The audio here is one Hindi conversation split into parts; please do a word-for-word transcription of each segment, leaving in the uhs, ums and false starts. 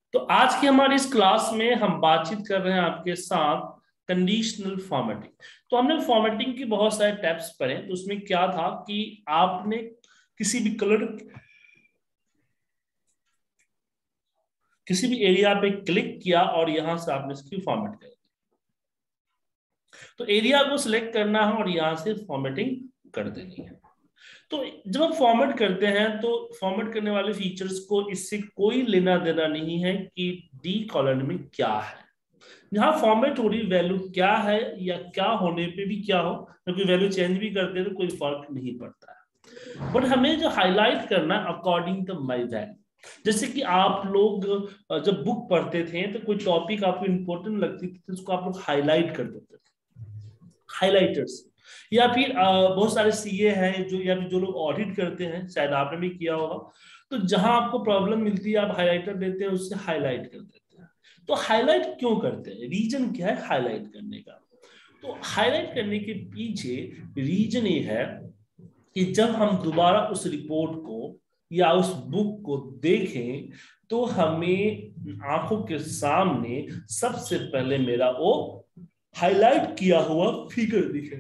तो आज की हमारी इस क्लास में हम बातचीत कर रहे हैं आपके साथ कंडीशनल फॉर्मेटिंग। तो हमने फॉर्मेटिंग की बहुत सारे टाइप्स पढ़े, तो उसमें क्या था कि आपने किसी भी कलर किसी भी एरिया पे क्लिक किया और यहां से आपने इसकी फॉर्मेट कर दी। तो एरिया को सिलेक्ट करना है और यहां से फॉर्मेटिंग कर देनी है। तो जब हम फॉर्मेट करते हैं तो फॉर्मेट करने वाले फीचर्स को इससे कोई लेना देना नहीं है कि डी कॉलन में क्या है। जहां फॉर्मेट हो रही वैल्यू क्या है या क्या होने पे भी क्या हो, क्योंकि वैल्यू चेंज भी करते हैं तो कोई फर्क नहीं पड़ता है। बट हमें जो हाईलाइट करना है अकॉर्डिंग टू माई वैल्यू। जैसे कि आप लोग जब बुक पढ़ते थे तो कोई टॉपिक आपको इंपॉर्टेंट लगती थी तो उसको आप लोग हाईलाइट कर देते थे, हाईलाइटर्स। या फिर अ, बहुत सारे सीए हैं जो या फिर जो लोग ऑडिट करते हैं, शायद आपने भी किया होगा। तो जहां आपको प्रॉब्लम मिलती है आप हाईलाइटर देते हैं, उससे हाईलाइट कर देते हैं। तो हाईलाइट क्यों करते हैं, रीजन क्या है हाईलाइट करने का? तो हाईलाइट करने के पीछे रीजन ये है कि जब हम दोबारा उस रिपोर्ट को या उस बुक को देखें तो हमें आंखों के सामने सबसे पहले मेरा वो हाईलाइट किया हुआ फिगर दिखे,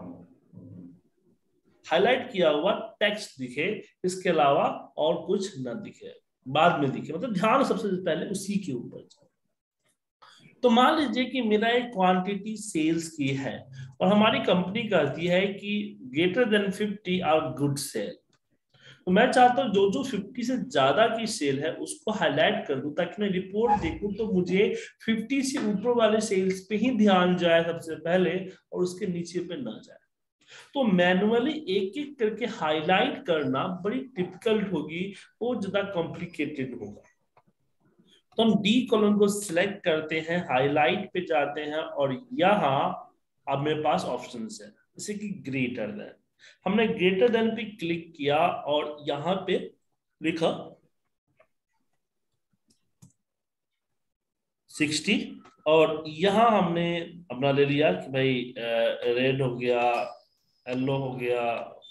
हाईलाइट किया हुआ टेक्स्ट दिखे, इसके अलावा और कुछ न दिखे, बाद में दिखे। मतलब ध्यान सबसे पहले उसी के ऊपर जाए। तो मान लीजिए कि मेरा एक क्वांटिटी सेल्स की है और हमारी कंपनी कहती है कि greater than fifty are good cell. तो मैं चाहता हूं जो जो फिफ्टी से ज्यादा की सेल है उसको हाईलाइट कर दूं, ताकि मैं रिपोर्ट देखूं तो मुझे फिफ्टी से ऊपर वाले सेल्स पे ही ध्यान जाए सबसे पहले और उसके नीचे पे ना जाए। तो मैनुअली एक एक करके हाईलाइट करना बड़ी डिफिकल्ट होगी, वो ज्यादा कॉम्प्लिकेटेड होगा। तो हम डी कॉलम को सिलेक्ट करते हैं, हाईलाइट पे जाते हैं और यहाँ अब मेरे पास ऑप्शन है जैसे कि ग्रेटर देन। हमने ग्रेटर देन पे क्लिक किया और यहाँ पे लिखा सिक्सटी और यहाँ हमने अपना ले लिया कि भाई रेड हो गया, येलो हो गया,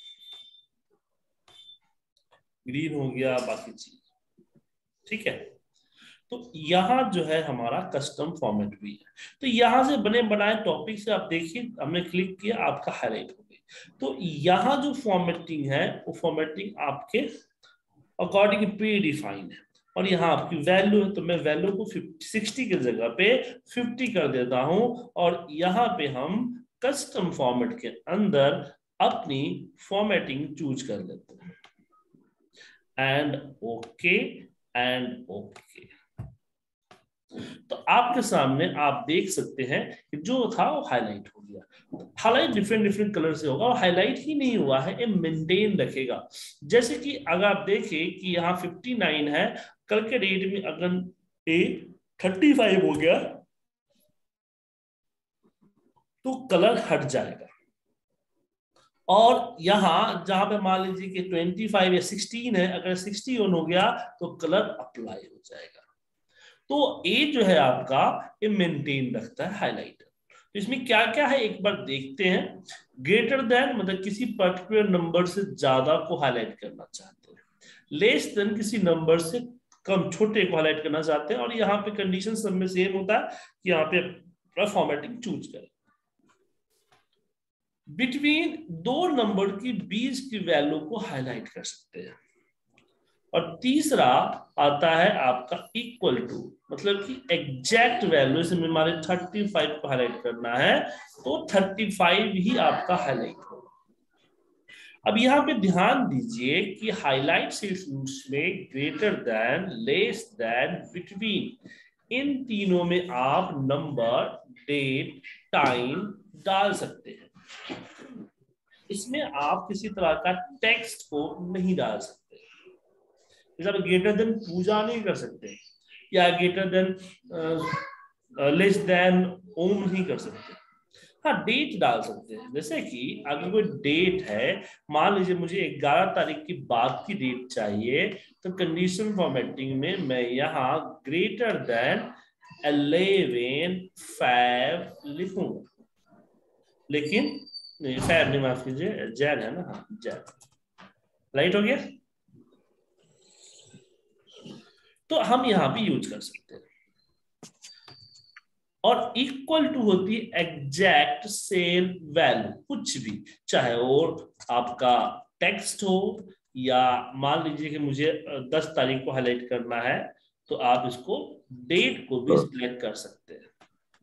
ग्रीन हो गया, बाकी चीज ठीक है। तो यहाँ जो है हमारा कस्टम फॉर्मेट भी है। तो यहाँ से बने बनाए टॉपिक से आप देखिए हमने क्लिक किया, आपका हाईलाइट हो गई। तो यहाँ जो फॉर्मेटिंग है वो फॉर्मेटिंग आपके अकॉर्डिंग प्री डिफाइंड है और यहाँ आपकी वैल्यू है। तो मैं वैल्यू को सिक्सटी की जगह पे फिफ्टी कर देता हूं और यहाँ पे हम कस्टम फॉर्मेट के अंदर अपनी फॉर्मेटिंग चूज कर लेते हैं एंड ओके एंड ओके। तो आपके सामने आप देख सकते हैं कि जो था वो हाईलाइट हो गया। हाईलाइट डिफरेंट डिफरेंट कलर से होगा और हाईलाइट ही नहीं हुआ है, ये मेंटेन रखेगा। जैसे कि अगर आप देखें कि यहाँ फिफ्टी नाइन है, कल के डेट में अगर ए थर्टी फाइव हो गया तो कलर हट जाएगा। और यहाँ जहां पे मान लीजिए कि ट्वेंटी फाइव या सिक्सटीन है, अगर सिक्सटी ऑन हो गया तो कलर अप्लाई हो जाएगा। तो ए जो है आपका ये मेंटेन रखता है हाईलाइटर। तो इसमें क्या क्या है एक बार देखते हैं। ग्रेटर देन मतलब किसी पर्टिकुलर नंबर से ज्यादा को हाईलाइट करना चाहते हैं, लेस देन किसी नंबर से कम छोटे को हाईलाइट करना चाहते हैं। और यहाँ पे कंडीशन सब में सेम होता है कि यहाँ पे फॉर्मेटिंग चूज करें। बिटवीन दो नंबर की बीच की वैल्यू को हाईलाइट कर सकते हैं। और तीसरा आता है आपका इक्वल टू, मतलब कि एग्जैक्ट वैल्यू से हमारे थर्टी फाइव को हाईलाइट करना है तो थर्टी फाइव ही आपका हाईलाइट होगा। अब यहाँ पे ध्यान दीजिए कि हाईलाइट सेल्स में greater than, less than, between, इन तीनों में आप नंबर, डेट, टाइम डाल सकते हैं। इसमें आप किसी तरह का टेक्स्ट को नहीं डाल सकते। जैसे आप ग्रेटर देन पूजा नहीं कर सकते या ग्रेटर देन लेस देन ओम नहीं कर सकते। हाँ डेट डाल सकते हैं, जैसे कि अगर कोई डेट है, मान लीजिए मुझे ग्यारह तारीख की बाद की डेट चाहिए, तो कंडीशन फॉर्मेटिंग में मैं यहाँ ग्रेटर देन इलेवन फाइव लिखूंगा। लेकिन नहीं, फैब नहीं, माफ कीजिए, जैन है ना, हाँ जैन। राइट हो गया। तो हम यहाँ भी यूज कर सकते हैं। और इक्वल टू होती है एग्जैक्ट सेम वैल्यू, कुछ भी, चाहे वो आपका टेक्स्ट हो या मान लीजिए कि मुझे दस तारीख को हाईलाइट करना है तो आप इसको डेट को भी सिलेक्ट कर सकते हैं।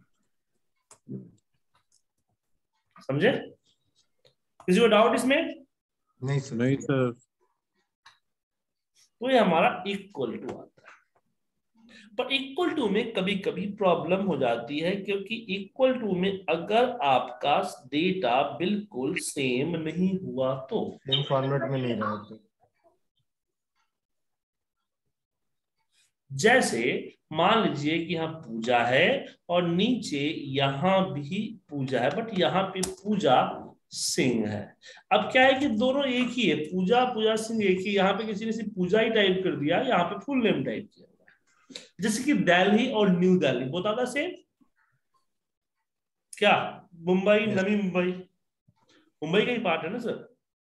समझे? किसी को डाउट इसमें? नहीं सर। नहीं सर। तो ये हमारा इक्वल टू आता है, पर इक्वल टू में कभी कभी प्रॉब्लम हो जाती है, क्योंकि इक्वल टू में अगर आपका डेटा बिल्कुल सेम नहीं हुआ तो सेम फॉर्मेट में नहीं रहा तो जैसे मान लीजिए कि यहाँ पूजा है और नीचे यहाँ भी पूजा है, बट यहाँ पे पूजा सिंह है। अब क्या है कि दोनों एक ही है, पूजा पूजा सिंह एक ही। यहाँ पे किसी ने सिर्फ पूजा ही टाइप कर दिया, यहाँ पे फुल नेम टाइप किया हुआ है। जैसे कि दिल्ली और न्यू दिल्ली बता था सेम क्या? मुंबई, नवी मुंबई, मुंबई का ही पार्ट है ना सर।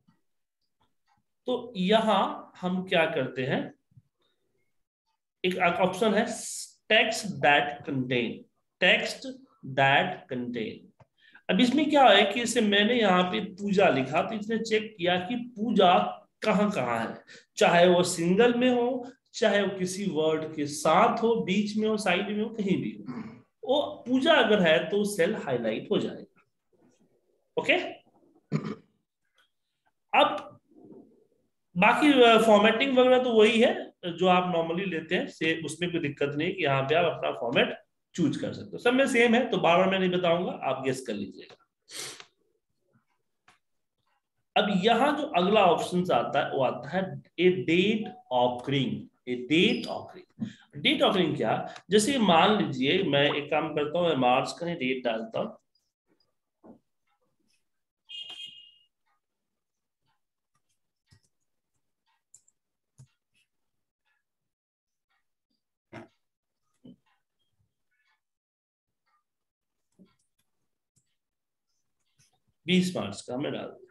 तो यहां हम क्या करते हैं, एक ऑप्शन है text that contain, text that contain. अब इसमें क्या है कि इसे मैंने यहाँ पे पूजा लिखा तो इसने चेक किया कि पूजा कहाँ कहाँ है, चाहे वो सिंगल में हो, चाहे वो किसी वर्ड के साथ हो, बीच में हो, साइड में हो, कहीं भी हो, वो पूजा अगर है तो सेल हाईलाइट हो जाएगा। ओके, अब बाकी फॉर्मेटिंग वगैरह तो वही है जो आप नॉर्मली लेते हैं, से उसमें कोई दिक्कत नहीं कि यहाँ पे आप अपना फॉर्मेट चूज कर सकते हो, सब में सेम है, तो बार बार मैं नहीं बताऊंगा, आप गेस कर लीजिएगा। अब यहां जो अगला ऑप्शन आता है वो आता है a date occurring, a date occurring. Date occurring क्या, जैसे मान लीजिए मैं एक काम करता हूं, मैं मार्च का ही डेट डालता हूं, बीस मार्च का मैं डाल दिया।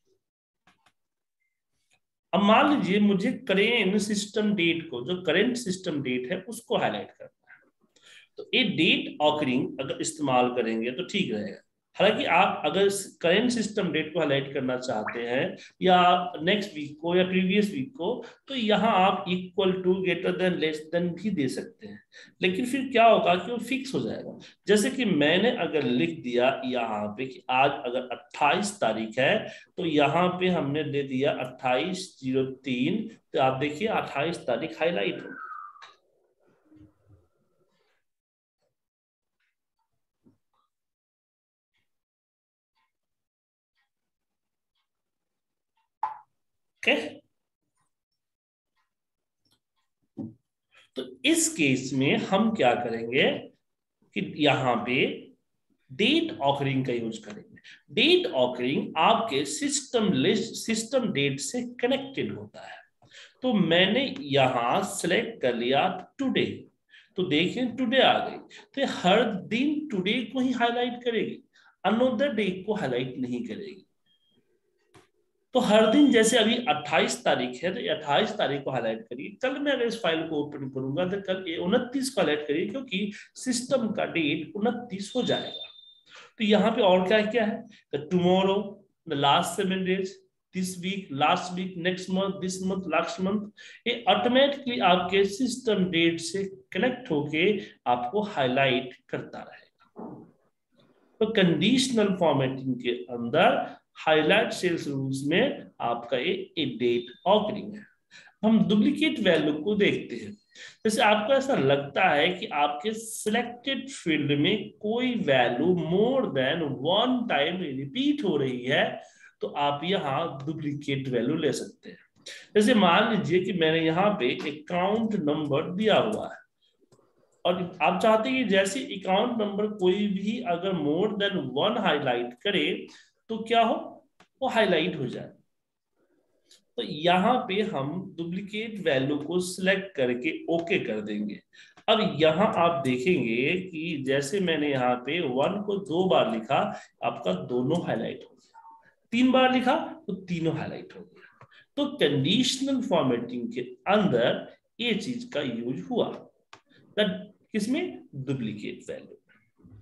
अब मान लीजिए मुझे करेंट सिस्टम डेट को, जो करेंट सिस्टम डेट है उसको हाईलाइट करना है, तो ये डेट ऑकरिंग अगर इस्तेमाल करेंगे तो ठीक रहेगा। हालांकि आप अगर करेंट सिस्टम डेट को हाईलाइट करना चाहते हैं या नेक्स्ट वीक को या प्रीवियस वीक को, तो यहाँ आप equal to, greater than, less than भी दे सकते हैं, लेकिन फिर क्या होगा कि वो फिक्स हो जाएगा। जैसे कि मैंने अगर लिख दिया यहाँ पे कि आज अगर अट्ठाईस तारीख है, तो यहाँ पे हमने दे दिया अट्ठाईस जीरो तीन, तो आप देखिए अट्ठाईस तारीख हाईलाइट हो। ओके, तो इस केस में हम क्या करेंगे कि यहां पे डेट ऑकरिंग का यूज करेंगे। डेट ऑकरिंग आपके सिस्टम लिस्ट, सिस्टम डेट से कनेक्टेड होता है। तो मैंने यहां सेलेक्ट कर लिया टुडे, तो देखिए टुडे आ गई, तो हर दिन टुडे को ही हाईलाइट करेगी, अनदर डे को हाईलाइट नहीं करेगी। तो हर दिन, जैसे अभी अट्ठाईस तारीख है तो अट्ठाईस तारीख को हाईलाइट करिए, कल मैं अगर इस फाइल को ओपन करूंगा तो कल ये उनतीस को हाईलाइट करिए, क्योंकि सिस्टम का डेट उनतीस हो जाएगा। तो यहाँ पे और क्या क्या है, tomorrow, the last seven days, this week, last week, next month, this month, last month, ये ऑटोमेटिकली आपके सिस्टम डेट से कनेक्ट होके आपको हाईलाइट करता रहेगा। तो कंडीशनल फॉर्मेटिंग के अंदर हाईलाइट सेल्स रूल्स में आपका ये डेट ऑकरिंग है। हम डुप्लीकेट वैल्यू को देखते हैं। जैसे आपको ऐसा लगता है कि आपके सिलेक्टेड फील्ड में कोई value more than one time repeat हो रही है, तो आप यहाँ डुप्लीकेट वैल्यू ले सकते हैं। जैसे मान लीजिए कि मैंने यहाँ पे अकाउंट नंबर दिया हुआ है और आप चाहते हैं कि जैसे अकाउंट नंबर कोई भी अगर मोर देन वन हाईलाइट करे तो क्या हो, वो हाईलाइट हो जाए। तो यहाँ पे हम डुप्लीकेट वैल्यू को सिलेक्ट करके ओके कर देंगे। अब यहाँ आप देखेंगे कि जैसे मैंने यहाँ पे वन को दो बार लिखा, आपका दोनों हाईलाइट हो गया, तीन बार लिखा तो तीनों हाईलाइट हो गया। तो कंडीशनल फॉर्मेटिंग के अंदर ये चीज का यूज हुआ, किसमें, डुप्लीकेट वैल्यू।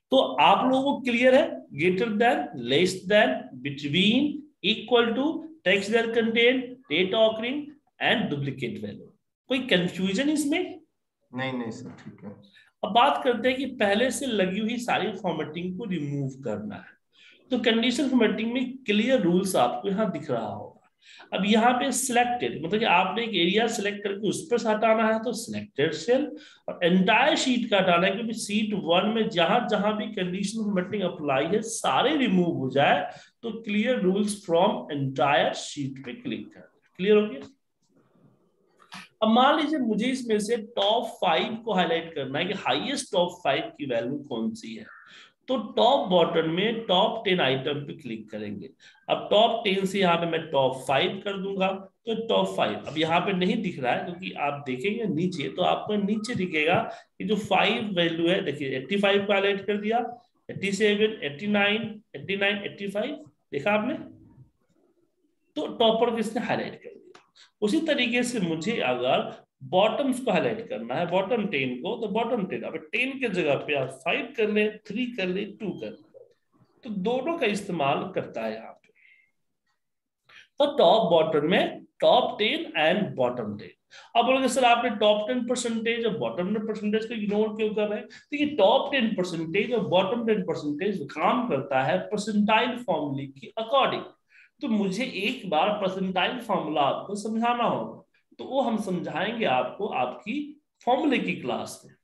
तो आप लोगों को क्लियर है? Greater than, less than, between, equal to, text there content, date occurring and duplicate value. कोई कंफ्यूजन इसमें? नहीं नहीं सर, ठीक है। अब बात करते हैं कि पहले से लगी हुई सारी फॉर्मेटिंग को रिमूव करना है। तो कंडीशनल फॉर्मेटिंग में क्लियर रूल्स आपको यहाँ दिख रहा होगा। अब यहाँ पे सिलेक्टेड मतलब कि आपने एक एरिया सिलेक्ट करके उस पर हटाना है तो सिलेक्टेड सेल, और एंटायर शीट का हटाना है क्योंकि सीट वन में जहां जहां भी कंडीशनल फॉर्मेटिंग अप्लाई है सारे रिमूव हो जाए तो clear rules from entire sheet पे क्लिक कर। क्लियर हो गया? अब मान लीजिए मुझे इसमें से टॉप फाइव को हाईलाइट करना है कि हाईएस्ट टॉप फाइव की वैल्यू कौन सी है। तो टॉप बॉटम में टॉप टेन आइटम पे क्लिक करेंगे। अब टॉप टेन से यहाँ पे मैं टॉप फाइव कर दूंगा तो टॉप फाइव अब यहाँ पे नहीं दिख रहा है क्योंकि आप देखेंगे नीचे तो आपको नीचे दिखेगा कि जो फाइव वैल्यू है, देखिए एट्टी फाइव को हाईलाइट कर दिया, eighty seven, eighty nine, eighty nine, eighty five, देखा आपने? तो टॉपर किसने हाईलाइट कर दिया। उसी तरीके से मुझे अगर बॉटम्स को हाईलाइट करना है, बॉटम टेन को, तो बॉटम टेन अब टेन के जगह पे आप फाइव कर ले, थ्री कर ले, टू कर ले, तो दोनों का इस्तेमाल करता है यहाँ पे। तो टॉप बॉटम में top ten and bottom ten. अब बोलोगे सर आपने टॉप टेन परसेंटेज और बॉटम टेन परसेंटेज को इग्नोर क्यों कर रहे हैं? देखिए टॉप टेन परसेंटेज और बॉटम टेन परसेंटेज काम करता है परसेंटाइल फॉर्मूले की अकॉर्डिंग। तो मुझे एक बार परसेंटाइल फॉर्मूला आपको समझाना होगा, तो वो हम समझाएंगे आपको आपकी फॉर्मूले की क्लास में।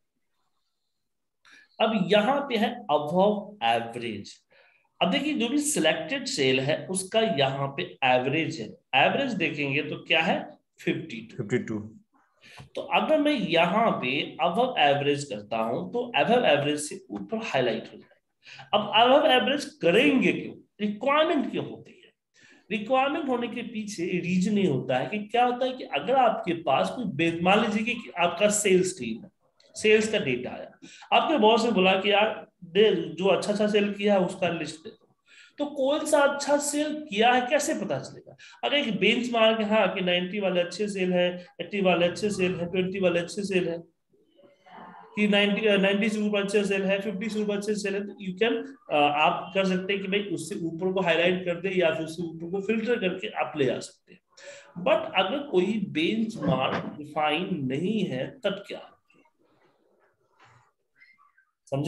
अब यहां पे है अबव एवरेज। अब देखिए जो भी सिलेक्टेड सेल है उसका यहाँ पे एवरेज है, एवरेज देखेंगे तो क्या है फिफ्टी टू। Fifty to. तो अगर मैं यहाँ पे अबव एवरेज करता हूं तो अबव एवरेज से ऊपर हाईलाइट हो जाएगा। अब अबव एवरेज करेंगे क्यों? रिक्वायरमेंट क्यों होती है? रिक्वायरमेंट होने के पीछे रीजन ये होता है कि क्या होता है कि अगर आपके पास कोई, मान लीजिए कि आपका सेल्स टीम है, सेल्स का डेटा आया, आपके बॉस ने बोला कि यार दे जो अच्छा अच्छा सेल किया है उसका लिस्ट दे दो। तो कौन सा अच्छा सेल किया है कैसे पता चलेगा? अगर एक बेंच मार्क हाँ कि नाइन्टी वाले अच्छे सेल है, एट्टी वाले अच्छे सेल है, ट्वेंटी वाले अच्छे सेल है, कि नाइन्टी नाइन्टी से ऊपर अच्छे सेल है, फिफ्टी से ऊपर अच्छे सेल है, तो यू कैन आप कर सकते हैं कि भाई उससे ऊपर को हाईलाइट कर दे या फिर उससे ऊपर को फिल्टर करके आप ले जा सकते हैं। बट अगर कोई बेंच मार्क डिफाइन नहीं है तब क्या? समझे?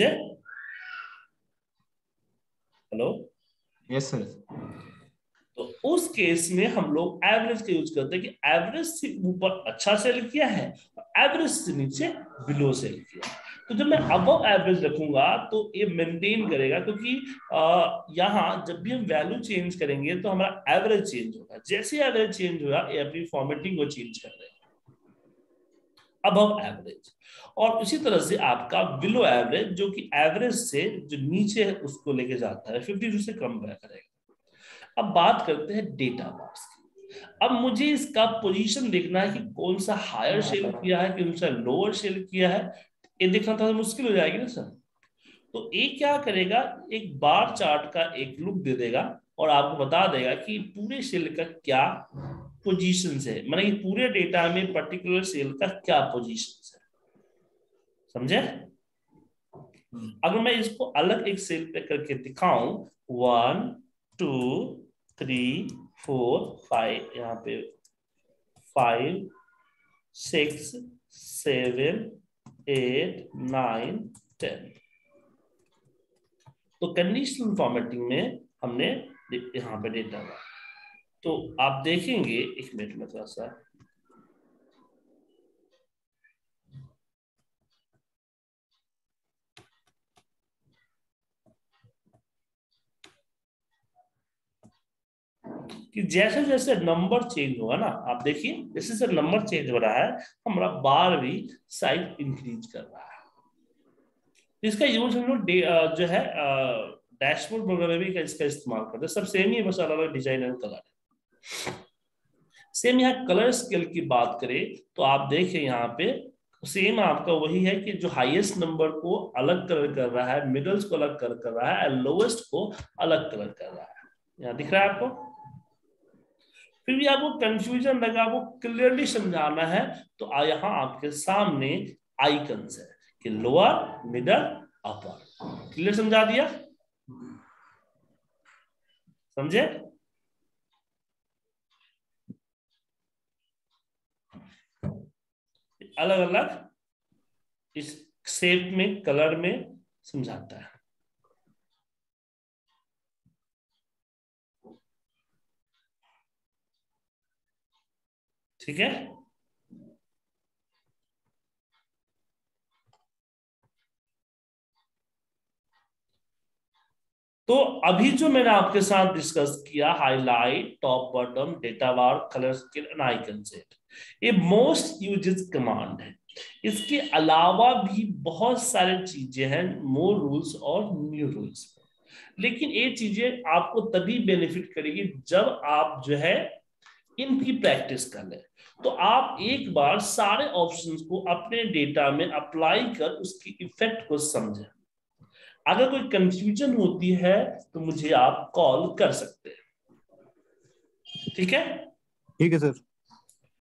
हेलो? Yes sir. तो उस केस में हम लोग एवरेज का यूज करते हैं कि एवरेज से ऊपर अच्छा सेल किया है, एवरेज से नीचे बिलो सेल किया। तो जब मैं अबव एवरेज रखूंगा तो ये मेंटेन करेगा, क्योंकि यहाँ जब भी हम वैल्यू चेंज करेंगे तो हमारा एवरेज चेंज होगा। जैसे एवरेज चेंज होगा ये अपनी फॉर्मेटिंग को चेंज कर देगा, अबव एवरेज। और इसी तरह से आपका बिलो एवरेज जो कि एवरेज से जो नीचे है उसको लेके जाता है, फिफ्टी टू से कम करेगा। अब बात करते हैं डेटा बार्स की। अब मुझे इसका पोजीशन देखना है कि कौन सा हायर सेल किया है, कौन सा लोअर सेल किया है, ये देखना थोड़ा मुश्किल हो जाएगी ना सर। तो ये क्या करेगा, एक बार चार्ट का एक लुक दे देगा और आपको बता देगा कि पूरे सेल का क्या पोजीशन है, मतलब पूरे डेटा में पर्टिकुलर सेल का क्या पोजीशन है। समझे? अगर मैं इसको अलग एक सेल पे करके दिखाऊं, one two three four five, यहाँ पे five six seven eight nine ten, तो कंडीशनल फॉर्मेटिंग में हमने यहाँ पे डेटा हुआ। तो आप देखेंगे, एक मिनट में थोड़ा सा कि जैसे जैसे नंबर चेंज होगा ना, आप देखिए जैसे जैसे नंबर चेंज हो रहा है हमारा बार भी साइज इंक्रीज कर रहा है। इसका यूज हम लोग जो है डैशबोर्ड वगैरह भी इसका इस्तेमाल करते हैं। सब सेम ही, बस अलग अलग डिजाइन एंड कलर है। सेम यहाँ कलर स्केल की बात करें तो आप देखें यहाँ पे सेम आपका वही है कि जो हाईएस्ट नंबर को अलग कलर कर रहा है, मिडल्स को अलग कलर कर रहा है, लोएस्ट को अलग कलर कर रहा है। यहाँ दिख रहा है आपको? फिर भी आपको कंफ्यूजन लगा, आपको क्लियरली समझाना है तो यहाँ आपके सामने आइकन्स है कि लोअर, मिडल, अपर। क्लियर समझा दिया? समझे? अलग अलग इस शेप में, कलर में समझाता है। ठीक है, तो अभी जो मैंने आपके साथ डिस्कस किया, highlight, top bottom, data bar, colour scale and icon set, ये मोस्ट यूज्ड कमांड है। इसके अलावा भी बहुत सारी चीजें हैं, मोर रूल्स और न्यू रूल्स, लेकिन ये चीजें आपको तभी बेनिफिट करेगी जब आप जो है इनकी प्रैक्टिस कर लें। तो आप एक बार सारे ऑप्शंस को अपने डेटा में अप्लाई कर उसकी इफेक्ट को समझें। अगर कोई कंफ्यूजन होती है तो मुझे आप कॉल कर सकते हैं। ठीक है? ठीक है सर।